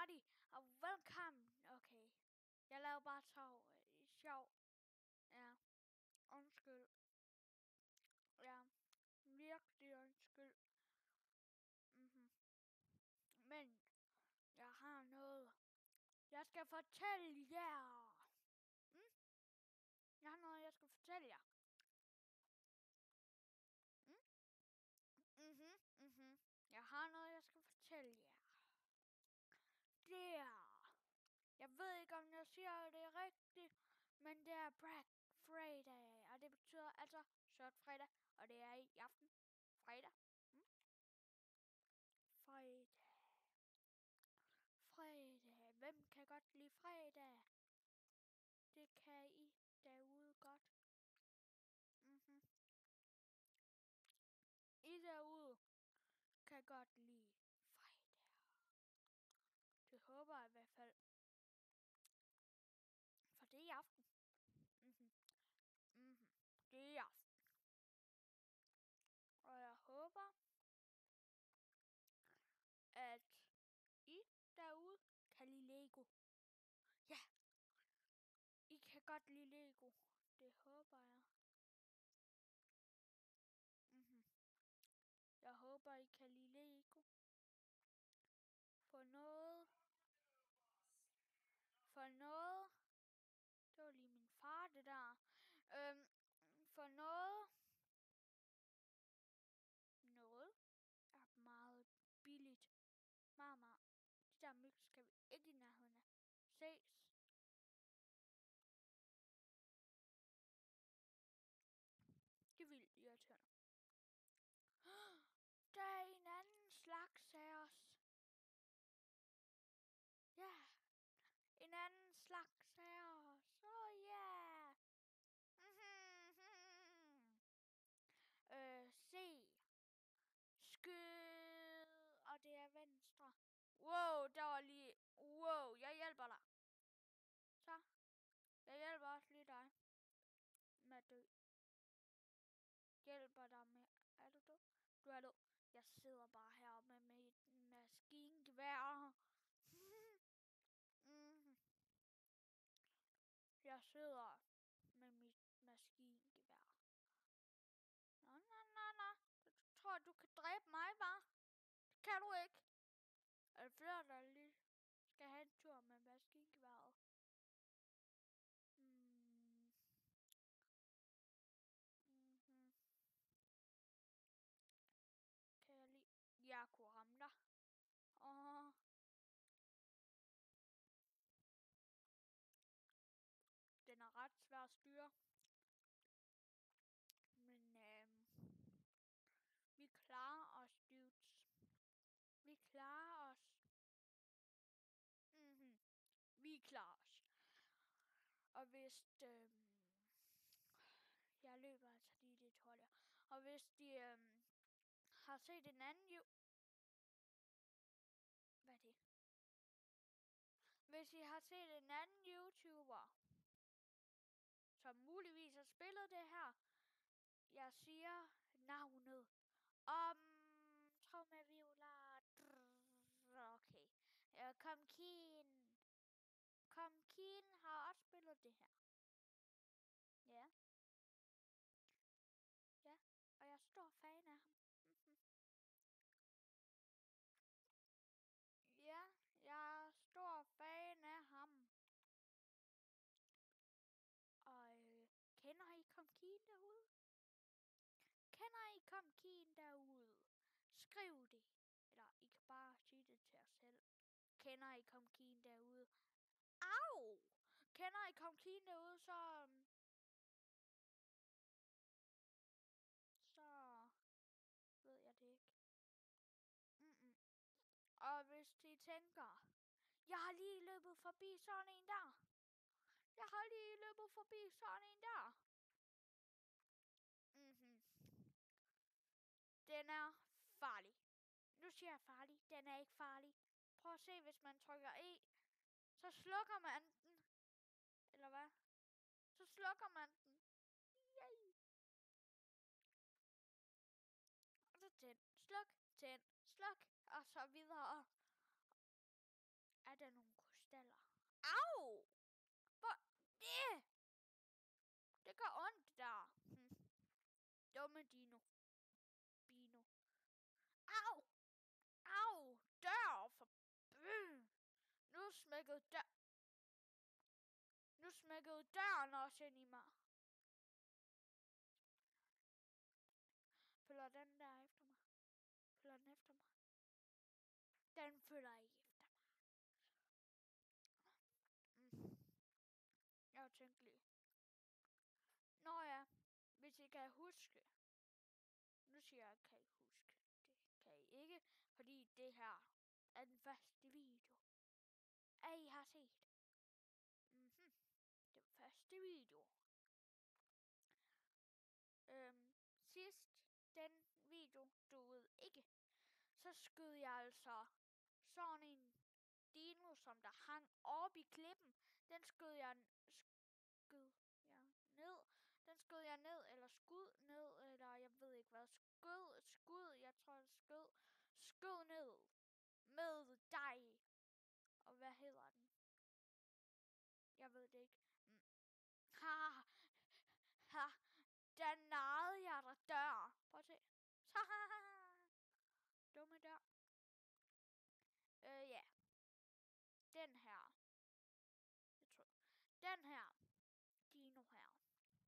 everybody, og velkommen. Okay, jeg lavede bare sjov. Ja, undskyld. Ja, virkelig undskyld. Men jeg har noget, jeg skal fortælle jer. Jeg har noget, jeg skal fortælle jer. Jeg har noget, jeg skal fortælle jer. Jeg ved ikke, om jeg siger det rigtigt, men det er Black Friday, og det betyder altså sort fredag, og det er i aften. Fredag. Fredag. Hvem kan godt lide fredag? Det kan I derude godt. I derude kan godt lide fredag. Det håber jeg i hvert fald. For det er i aften. Det er i aften. Og jeg håber, at I derude kan lide Lego. Ja, I kan godt lide Lego. Det håber jeg. Jeg håber, I kan lide Lego. For noget. Det var lige min far, det der. For noget er meget billigt. Mama, de der myg skal vi ikke i nærheden af. Ses. Det er vildt irriterende. Der er en anden slags af os. Ja, en anden slags af os. Ja. Se. Skyd. Og det er venstre. Wow, der var lige... Wow, jeg hjælper dig. Så. Jeg hjælper også lige dig. Med at dø. Hjælper dig med... Er du død? Du er død. Jeg sidder bare her med mit maskingevær. Jeg sidder med mit maskingevær. Nå. Du tror, du kan dræbe mig, hva'? Det kan du ikke. Er det flere, der lige skal have en tur med maskingeværet? Kan jeg lige... Jeg kunne ramme dig. Den er ret svær at styre. Men vi klarer os, dudes. Vi klarer os. Vi klarer os. Og hvis jeg løber altså lige lidt hurtigere. Og hvis de har set en anden hvad er det? Hvis I har set en anden YouTuber, som muligvis har spillet det her, jeg siger navnet. Trommevivler. Okay. Comkeen har også spillet det her. Ja. Ja, og jeg er stor fan af ham. Ja, jeg er stor fan af ham. Og kender I Comkeen derude? Kender I Comkeen derude? Skriv det. Eller I kan bare sige det til jer selv. Kender I Comkeen derude? Au! Kender I Comkeen derude, så ved jeg det ikke. Og hvis de tænker, jeg har lige løbet forbi sådan en der. Den er farlig. Nu siger jeg farlig. Den er ikke farlig. Prøv at se, hvis man trykker E, så slukker man den. Eller hvad? Så slukker man den. Yay. Og så tænd, sluk, og så videre. er der nogle krystaller. Au! Hvor? Det gør ondt der. Dumme dino. Bino. Au! Au! Dør for Nu smækkede døren også ind i mig. Følger den der efter mig? Følger den efter mig? Den følger ikke efter mig. Jeg har tænkt lige. Nå ja, hvis I kan huske. Nu siger jeg, kan I huske. Det kan I ikke, fordi det her er den første video, I har set. Den første video. Sidst den video duede ikke. Så skød jeg altså sådan en dino, som der hang oppe i klippen. Den skød jeg ned. Den skød jeg ned, eller skud ned, eller jeg ved ikke hvad. Skud, jeg tror skød ned med dig. Og hvad hedder den? Jeg ved det ikke. Den narrede jeg, der dør. Prøv at se. Dumme dør. Ja. Den her. Jeg tror. Den her. Dino her.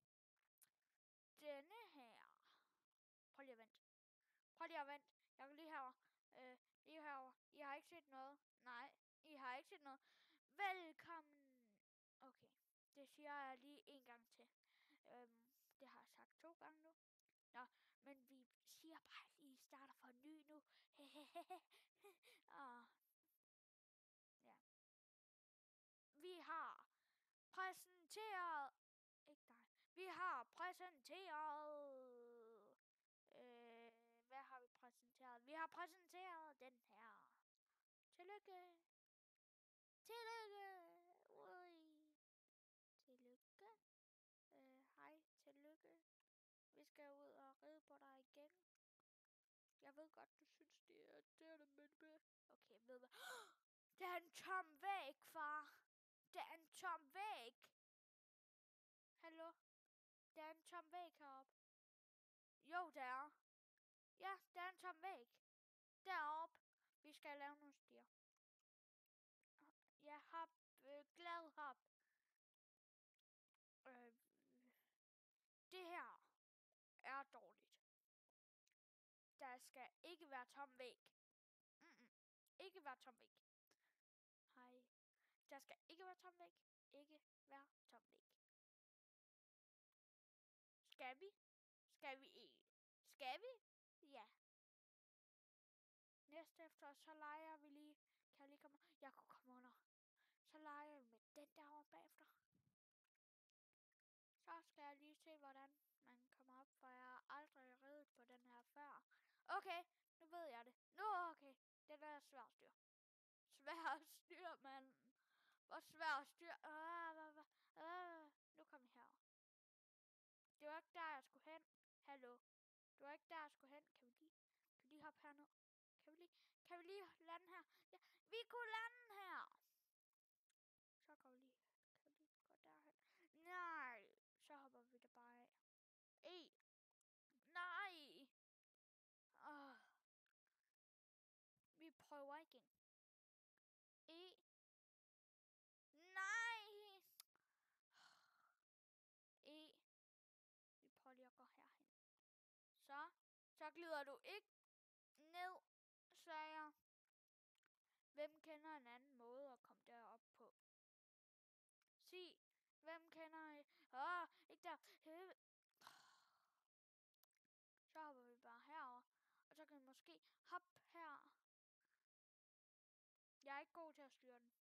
Denne her. Prøv lige at vente. Jeg kan lige herover. Lige herover. I har ikke set noget. Nej, I har ikke set noget. Velkommen. Okay. Det siger jeg lige en gang til. Det har jeg sagt 2 gange nu. Nå, men vi siger bare lige, starter for ny nu. Ja. Vi har præsenteret. Ikke dig. Vi har præsenteret. Hvad har vi præsenteret? Vi har præsenteret den her. Tillykke. Ui. Tillykke. Hej, tillykke. Vi skal ud og ride på dig igen. Jeg ved godt, du synes, det er det, men... Okay, ved hvad? Det er en tom væg, far. Det er en tom væg. Hallo? Der er en tom væg heroppe. Jo, der er. Ja, der er en tom væg. Deroppe. Vi skal lave nogle stier. Ja, hop. Glad hop. Det her er dårligt. Der skal ikke være tom væg. Ikke være tom væg. Hej. Der skal ikke være tom væg. Ikke være tom væg. Skal vi? Skal vi ikke? Skal vi? Ja. Næste efter, så leger vi lige. Kan jeg lige komme? Jeg kunne komme under. Så leger vi med den derovre bagefter. Så skal jeg lige se, hvordan man kommer op, for jeg har aldrig reddet på den her før. Okay, nu ved jeg det. Okay. Den er svær at styre. Svær at styre, mand. Hvor svær at styre. Nu kom vi her. Det var ikke der, jeg skulle hen. Hallo. Det var ikke der, jeg skulle hen. Kan vi lige hoppe herned? Kan vi lige lande her? Ja, vi kunne lande her. Så kan vi lige gå derhen. Nej. Så hopper vi der bare af. Nej. Vi prøver igen. Nej. Vi prøver lige at gå herhen. Så glider du ikke ned, sagde jeg. Hvem kender en anden måde at komme derop på? Sig, hvem kender I? Ikke der. Så hopper vi bare herover, og så kan vi måske hoppe her. Jeg er ikke god til at styre den.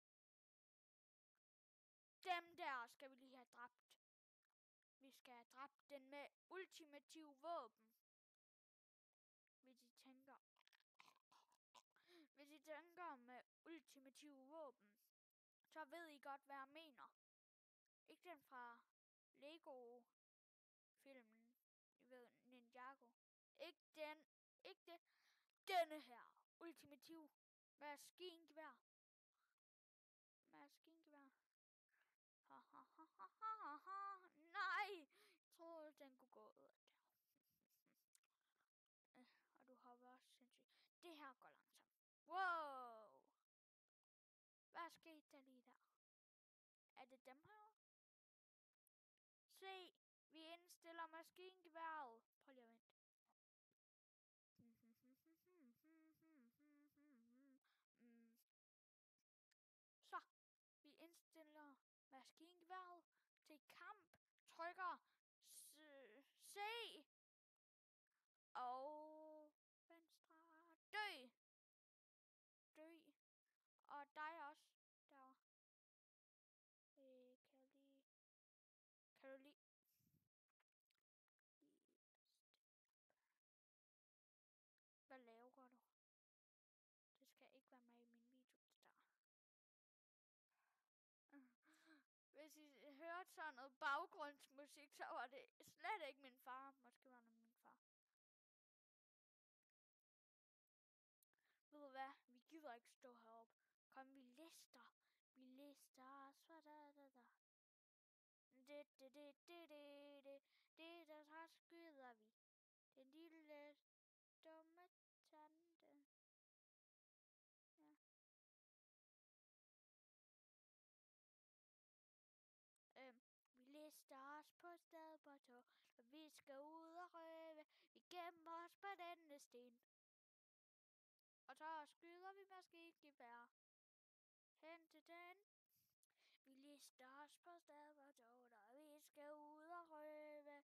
Dem der skal vi lige have dræbt. Vi skal have dræbt den med ultimative våben. Hvis I tænker med ultimative våben, så ved I godt, hvad jeg mener. Ikke den fra Lego-filmen. I ved, Ninjago. Ikke den. Ikke det. Denne her. Ultimativ maskingevær. Nej! Jeg troede, den kunne gå ud der. Og du hopper også sindssygt. Det her går langsomt. Wow! Hvad skete der lige der? Er det dem her? Se! Vi indstiller maskingeværet. Prøv lige at vente. Så. Vi indstiller maskingeværet til kamp. Trykker C. Og venstre. Dø. Dø. Og dig også. Der. Kan du lige... Hvad laver du? Det skal ikke være med i min video, det der. Hvis I hørte sådan noget baggrundsmusik, så var det slet ikke min far. Måske var det min far. Ved du hvad? Vi gider ikke stå heroppe. Kom, vi lister. Vi lister. Så da. Det, så skyder vi. Den lille dumme tante. Ja. Vi lister os på sted på tog, og vi skal ud og røve. Vi gemmer os på denne sten. Og så skyder vi maskingevær hen til den. Vi lister os på sted på tog, og vi skal ud og røve.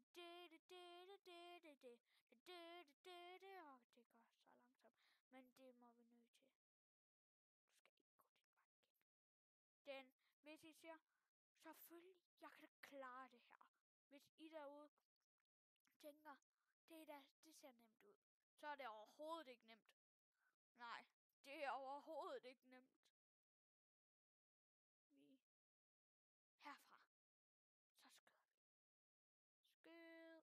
Det går så langsomt, men det må vi nødt til. Du skal ikke gå den vej igen. Hvis I siger, selvfølgelig, jeg kan da klare det her. Hvis I derude tænker, det ser nemt ud, så er det overhovedet ikke nemt. Nej, det er overhovedet ikke nemt. Vi herfra, så skyder vi. Skyd.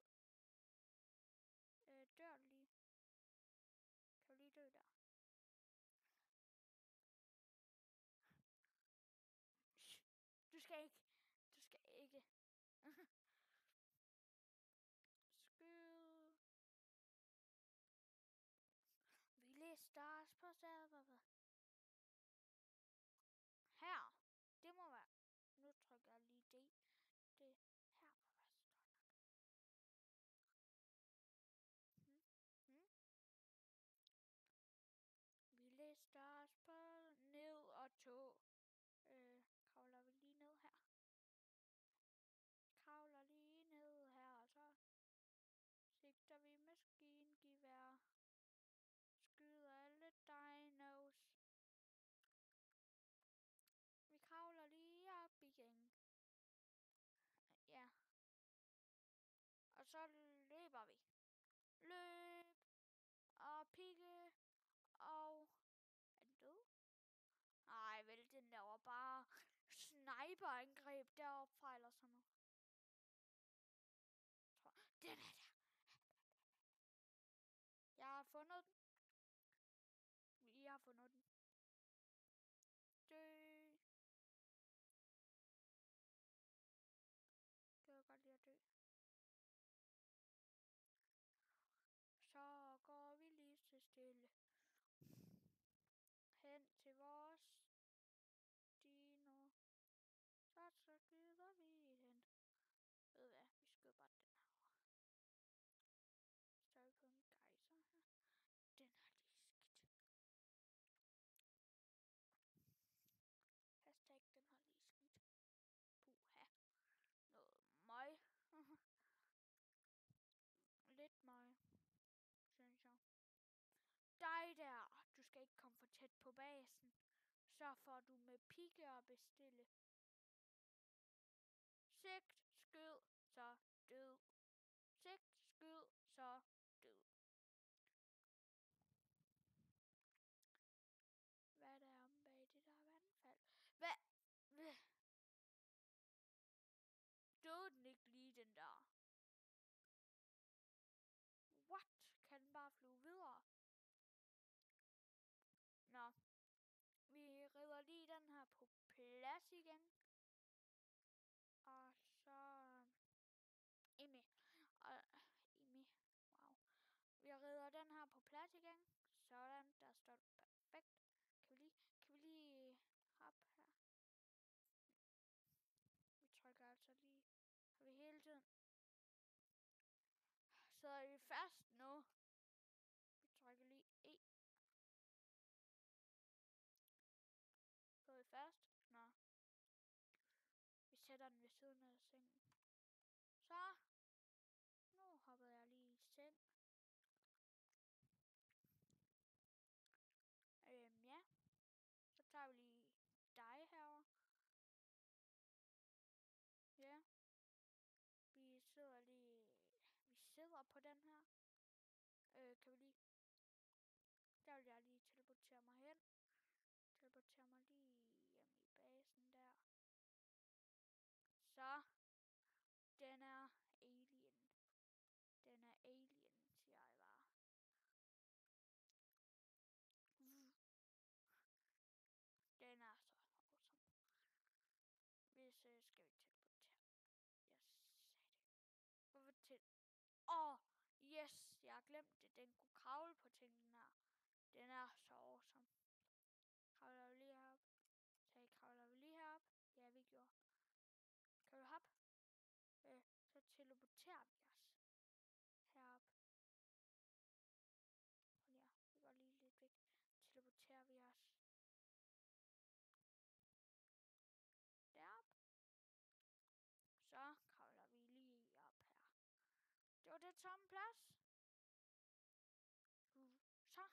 Dør du lige? Kan du lige dø der? Du skal ikke. Skyd. Vi lister os på stedet. Her. Det må være. Nu trykker jeg lige det. Det her må være stort nok. Vi lister os på ned og tog. Kravler vi lige ned her. Kravler lige ned her, og så sigter vi maskingevær. Skyder alle dinos. Vi kravler lige op igen. Ja. Og så løber vi. Løb. Og pigge. Og... Er den død? Ej, vel, den der var bare sniperangreb deroppe fra eller sådan noget. Den er der. Jeg har fundet den. Vi har fundet den. Dø. Det var godt lige at dø. Så går vi lige så stille hen til vores dino. Så skyder vi den. Ved hvad? Vi skyder bare den her. Så er vi på en gejser her. Den har lige skidt. Hashtag den har lige skidt. Puha. Noget møg. Lidt møg, synes jeg. Dig der, du skal ikke komme for tæt på basen. Så får du med pigge og bestille. Sigt, skyd, så død. Sigt, skyd, så død. Hvad er der om bag det der vandfald? Hvad? Døde den ikke lige, den der? What? Kan den bare flyve videre? Nå. Vi rider lige den her på plads igen. Sådan, der står det perfekt. Kan vi lige hoppe her? Vi trykker altså lige. Har vi hele tiden? Så er vi fast nu. Vi trykker lige E. Så er vi fast. Nå. Vi sætter den ved siden af sengen. Så. Nu hoppede jeg lige i seng. Ja. Så tager vi lige dig herover. Ja. Vi sidder på den her. Kan vi lige... Der vil jeg lige teleportere mig hen. Teleportere mig lige hjem i basen der. Så. Den er alien. Den er alien, siger jeg bare. Den er så awesome. Hvis skal vi teleportere. Jeg sagde det. Hvorfor til? Yes, jeg har glemt det. Den kunne kravle på tingene her. Den er så awesome. Kravler vi lige herop? Så kravler vi lige herop? Ja, vi gjorde. Kan vi hoppe? Så teleporterer vi os herop. Ja, vi går lige lidt væk. Teleporterer vi os derop. Så kravler vi lige op her. Det var det tomme plads. Så.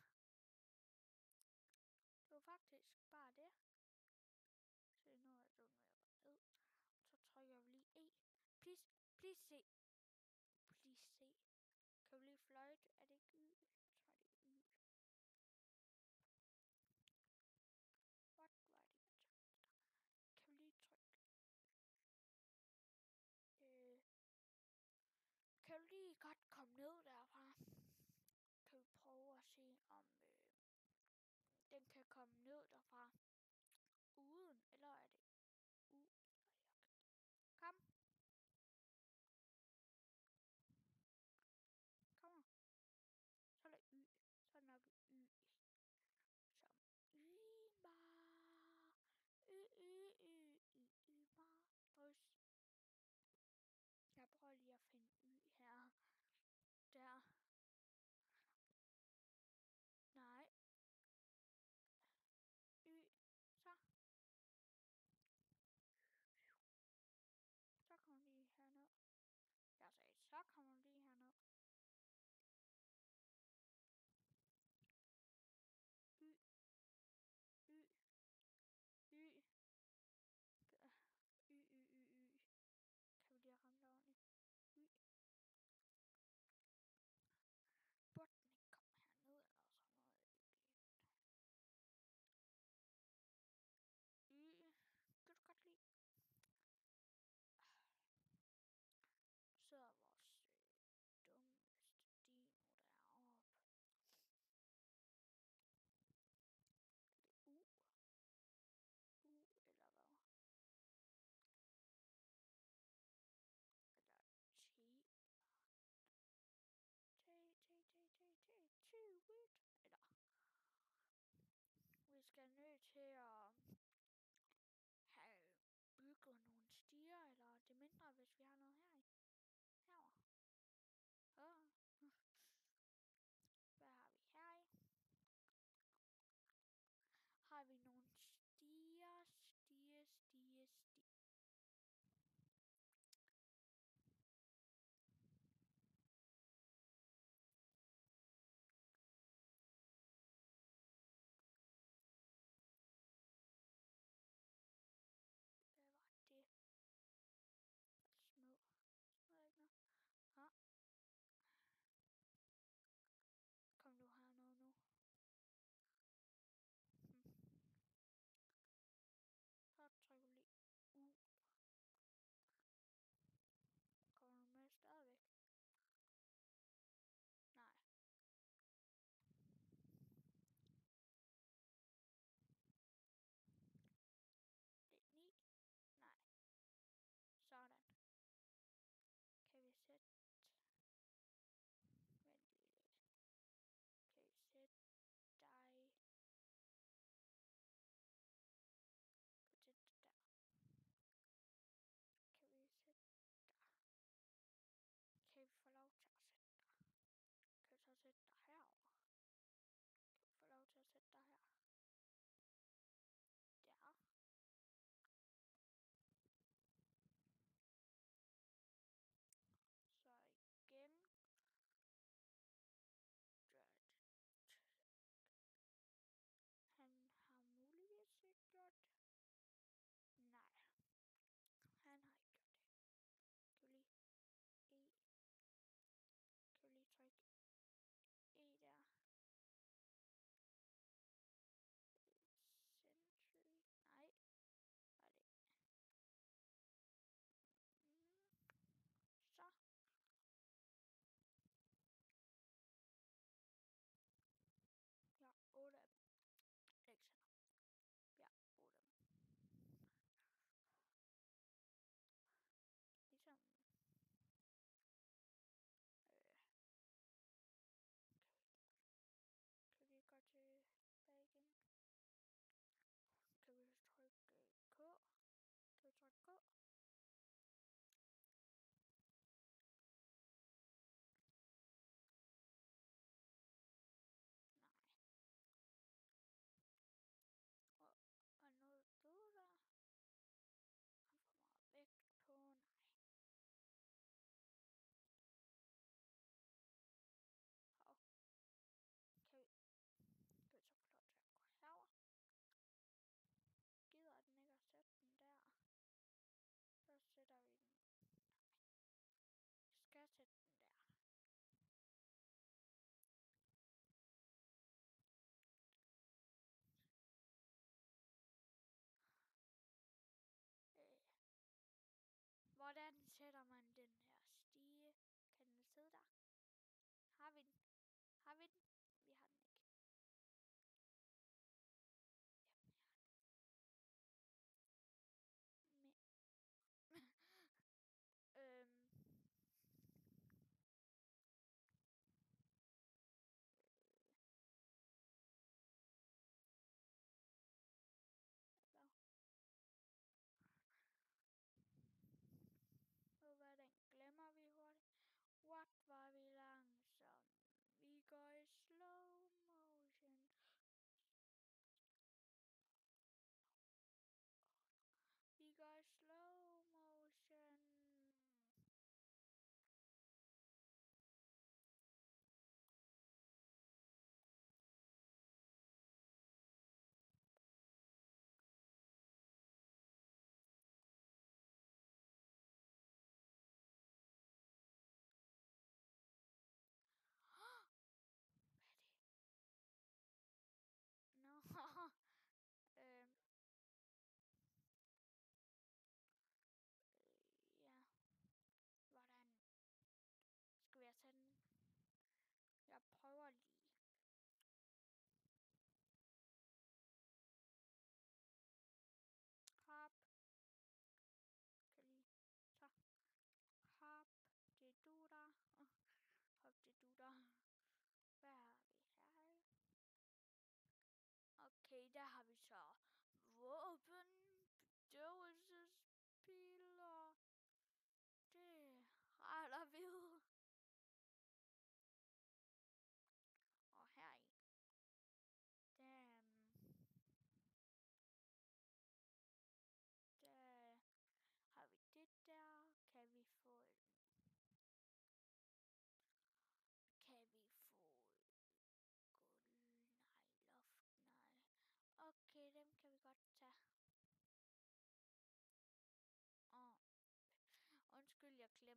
Det var faktisk bare det. Se, nu er den ved at gå ned. Så trykker vi lige E. Please, please se. Please se. Kan vi lige fløjte? Er det ikke Y? Jeg tror, det er Y. What? Hvor er det, jeg trykker der? Kan vi lige trykke? Kan vi lige godt komme ned derfra? Kan vi prøve at se, om den kan komme ned derfra uden, eller er det U? Kom. Kom. Så er der Y. Så er der nok Y. Som Y-bar. Y-bar. Drys. Jeg prøver lige at finde Y her. Der. Nej. Y. Så. Så kommer lige herned. Jeg sagde, så kommer lige herned. Y. Y. Y. Y. Kan vi lige ramme det ordentligt? Y. Burde den ikke komme herned eller sådan noget? Y. Kan du godt lide? Så er vores dummeste dino deroppe. U. U eller hvad? Eller T. T. Eller. Vi skal nødt til at have bygget nogle stier, eller det mindre, hvis vi har noget her i. Herovre. Hvad har vi her i? Har vi nogle stier.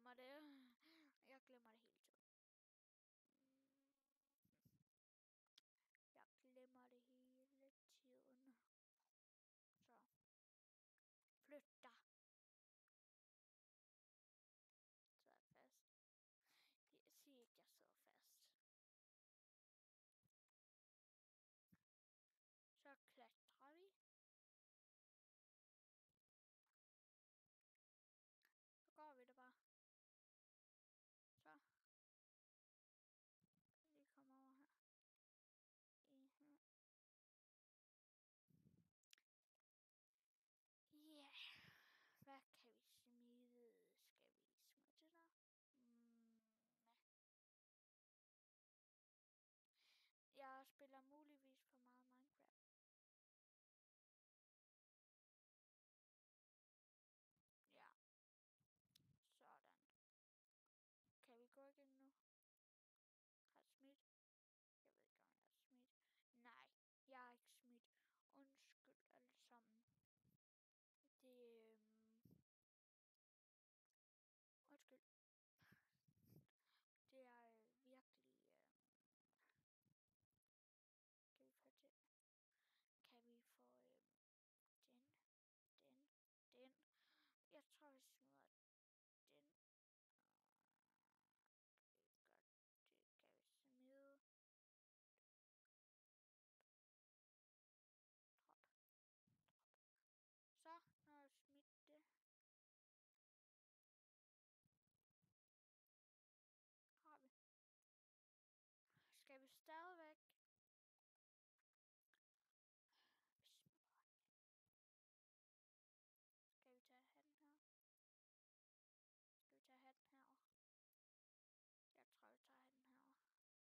glemmer det. Jeg glemmer det hele tiden. Jeg glemmer det hele tiden. Så. Flyt dig. Så er jeg fast. Sig ikke, jeg sidder fast. Så klatrer vi. Så går vi det bare. Så. Lige komme over her. Her. Ja. Hvad kan vi smide? Skal vi smide det der? Jeg spiller muligvis for meget Minecraft. Ja. Sådan. Kan vi gå igen nu? Har jeg smidt? Jeg ved ikke, om jeg har smidt. Nej, jeg har ikke smidt. Undskyld alle sammen. Det undskyld. Det er virkelig kan vi få det? Kan vi få den? Jeg tror vi smider den. Vi gør det. Kan vi smide? Drop. Så, når jeg smidt det. Har vi. Skal vi stadigvæk? Vi smider den. Skal vi tage hatten her? Skal vi tage hatten her? Jeg tror, vi tager hatten her.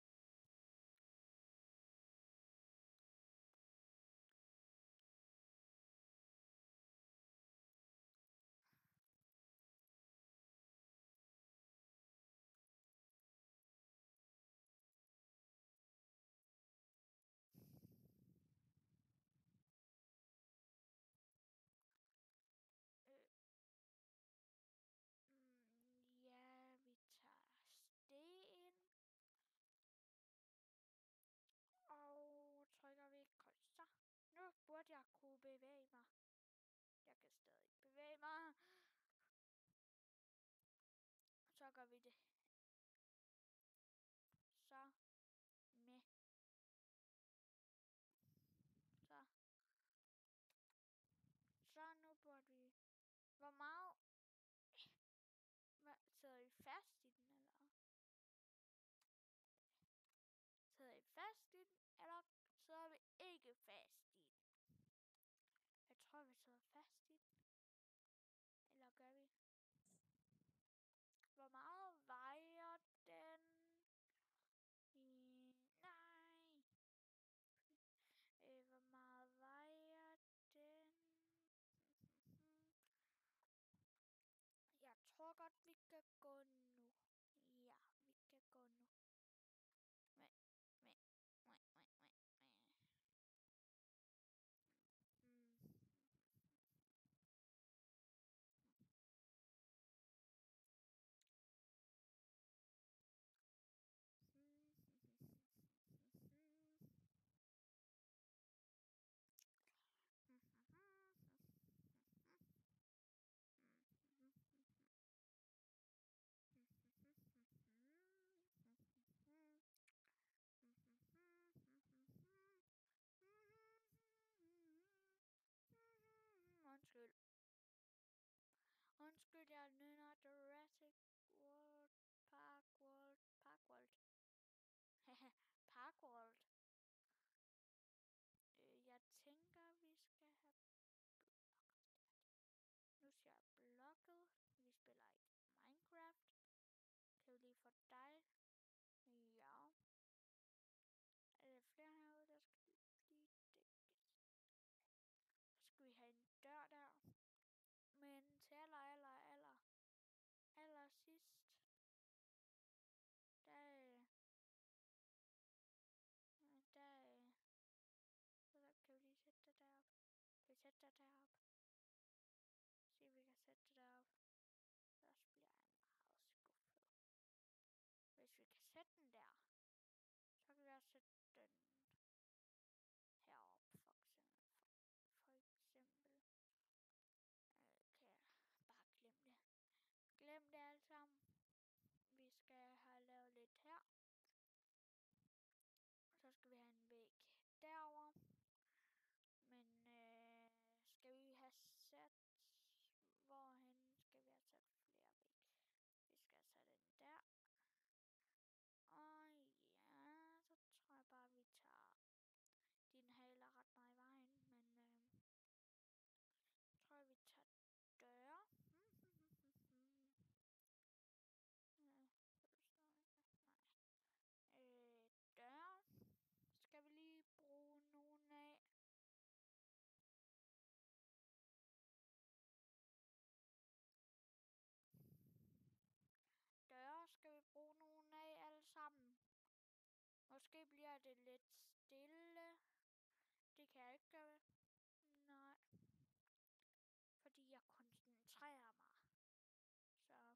Ja, vi tager sten. Og trykker vi krydser. Nu burde jeg kunne bevæge mig. Jeg kan stadig ikke bevæge mig. Så gør vi det. Så. Med. Så. Så nu burde vi. Hvor meget? Hvad, sidder vi fast i den, eller? Sidder vi fast i den, eller sidder vi ikke fast i den? Jeg tror, vi sidder fast i den. Eller gør vi? Hvor meget vejer den? Nej. Hvor meget vejer den? Jeg tror godt, vi kan gå nu. Ja, vi kan gå nu. Undskyld. Undskyld, jeg nynner Jurassic World Parkworld. Parkworld. Jeg tænker, vi skal have blokket. Nu siger jeg blokket. Vi spiller ikke Minecraft. Kan vi lige få dig? Ja. Er der flere herude, der skal lige dækkes? Så skal vi have en dør der. Men til aller sidst. Der så kan vi lige sætte det derop. Kan vi sætte det derop? Se, vi kan sætte det derop. Så bliver jeg meget Måske bliver det lidt stille. Det kan jeg ikke gøre. Nej. Fordi jeg koncentrerer mig. Så.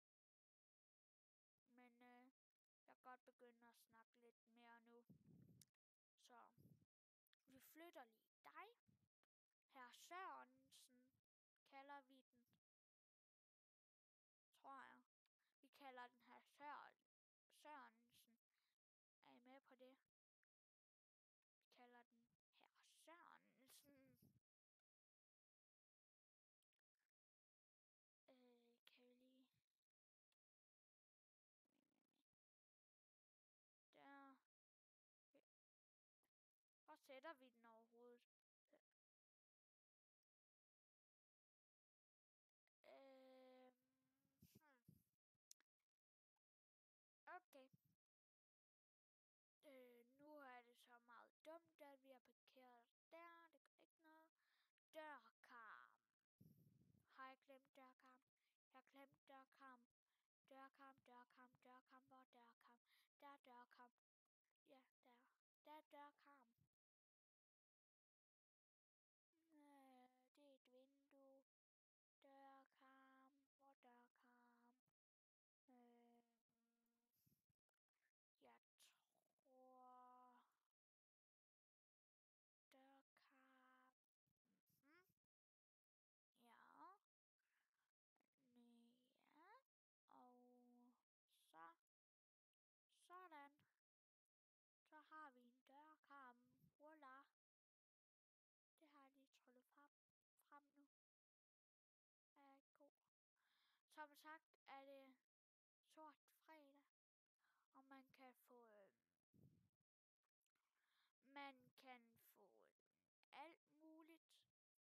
Men jeg kan godt begynde at snakke lidt mere nu. Så vi flytter lige dig. Herr Sørensen kalder vi den. Tror jeg. Vi kalder den her Sørensen. Er I med på det? Vi kalder den herr Sørensen. Kan vi lige... Der. Hvor sætter vi den overhovedet? Okay. Nu er det så meget dumt, at vi har parkeret der. Det gør ikke noget. Dørkarm. Har jeg glemt dørkarm? Jeg har glemt dørkarm. Dørkarm. Hvor er dørkarm? Der er dørkarm. Ja, der. Der er dørkarm. Det er et vindue. Dørkarm. Hvor er dørkarm? Jeg tror... Dørkarm. Ja. Ja. Og så. Sådan. Så har vi en dørkarm. Voila. Det har jeg lige tryllet frem nu. Er ikke god. Som sagt er det sort fredag. Og man kan få... alt muligt.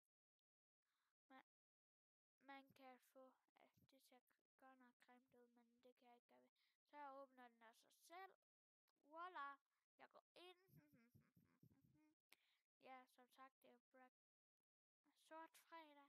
Man kan få... Ja, det ser godt nok grimt ud, men det kan jeg ikke gøre. Så åbner den af sig selv. Voila! Jeg går ind. Ja, som sagt, det er sort fredag.